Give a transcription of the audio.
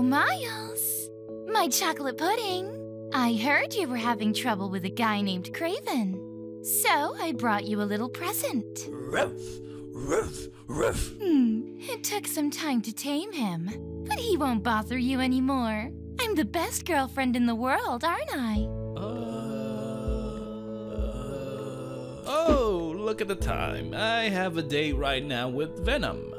Miles. My chocolate pudding. I heard you were having trouble with a guy named Kraven. So I brought you a little present. Ruff, ruff, ruff. It took some time to tame him, but he won't bother you anymore. I'm the best girlfriend in the world, aren't I? Oh, look at the time. I have a date right now with Venom.